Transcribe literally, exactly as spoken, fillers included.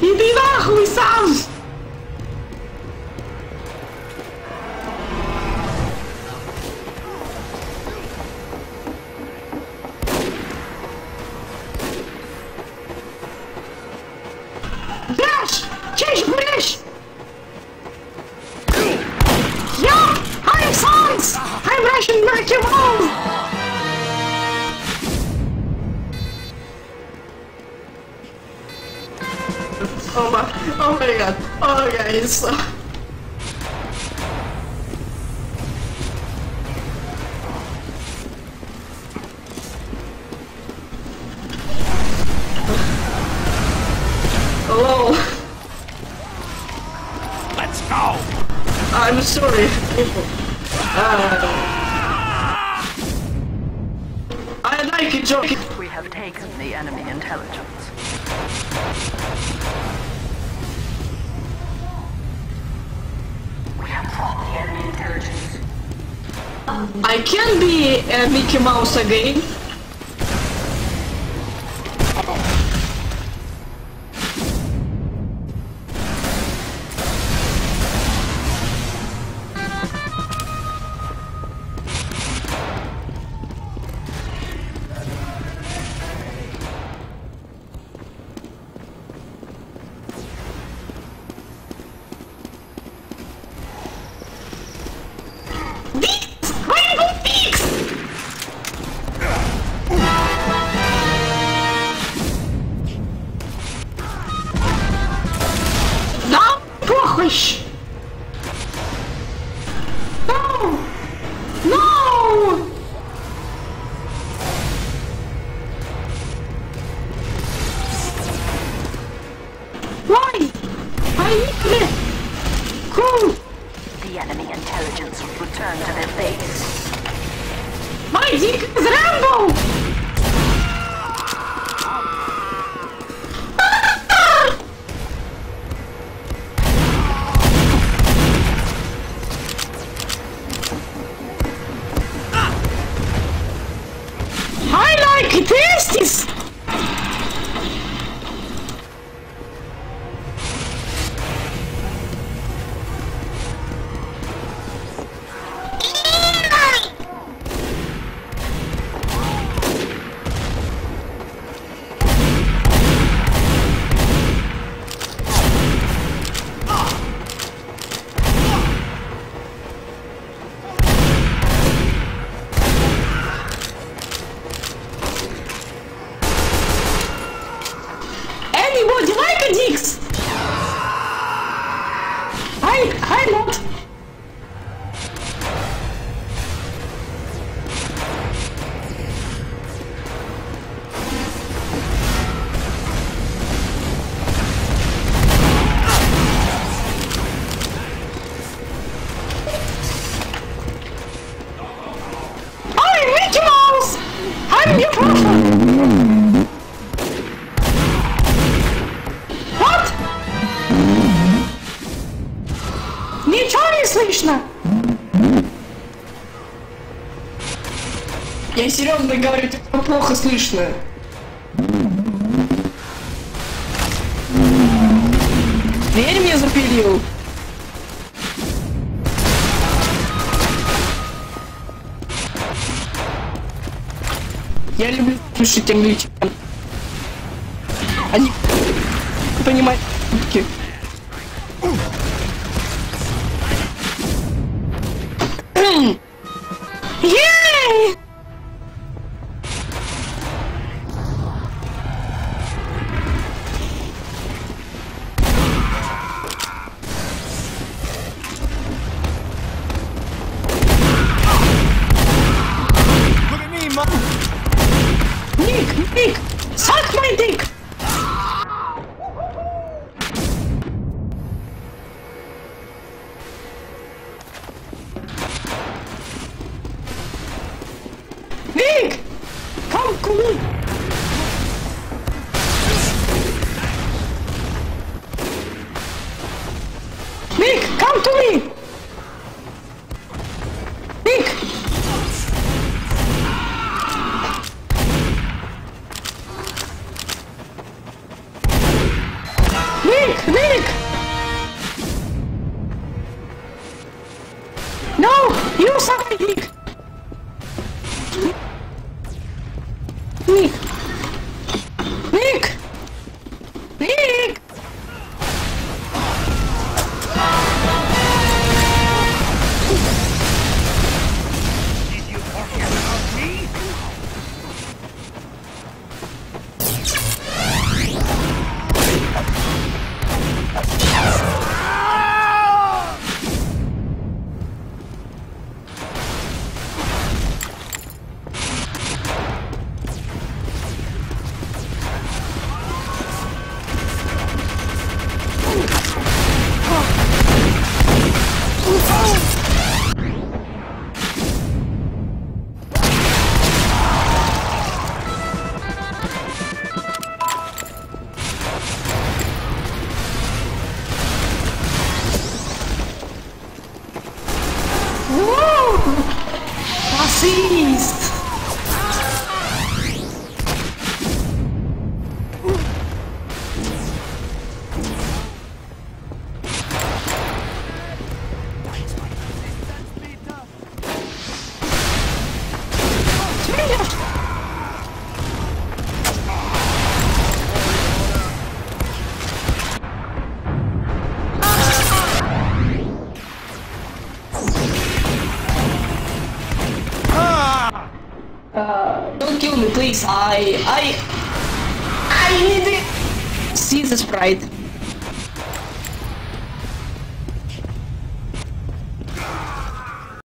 Иди нахуй сам! Dash! Change British! Yeah! I'm sons! I'm Russian Mickey Mouse! Oh my, oh my god, oh guys. Hello. Let's go. I'm sorry, people. Uh, I like a joke. We have taken the enemy intelligence. I can be a Mickey Mouse again. Push! No! No! Why? I need it! Cool! The enemy intelligence will return to their base. My dick is Rambo! I like tasties! Anybody like a dicks? I I not. I'm Mickey Mouse. I'm your prophet. Ничего не слышно! Я серьезно говорю, тебя плохо слышно. Дверь мне запилил. Я люблю слушать англичан. Они понимают. Yay! Look at me, mom. Nick, Nick, suck my dick. Nick! Nick! No! You suck, Nick! Nick! Nick! Nick! Did you forget about me? Woo! Assist! Uh, don't kill me, please. I, I, I need it. See the sprite.